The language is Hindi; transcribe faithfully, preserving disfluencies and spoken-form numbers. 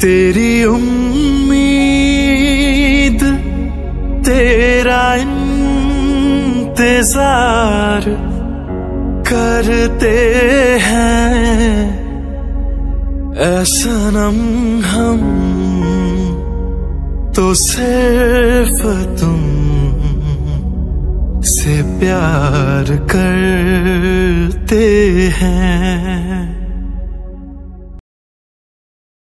तेरी उम्मीद तेरा इंतजार करते हैं ऐ सनम हम तो सिर्फ तुम से प्यार करते हैं।